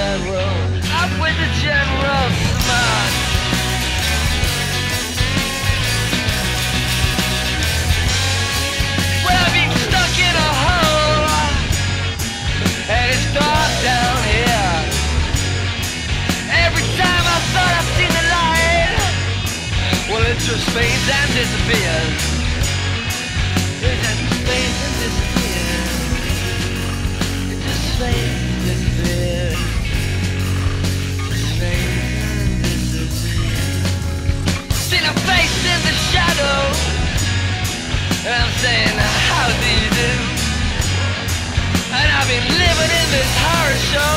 general, up with the general Smuts. Well, I've been stuck in a hole, and it's dark down here. Every time I thought I'd seen the light, well, it just fades and disappears. It just fades and disappears. It just fades and disappears. Just fades and disappears. Seen a face in the shadow, and I'm saying, how do you do? And I've been living in this horror show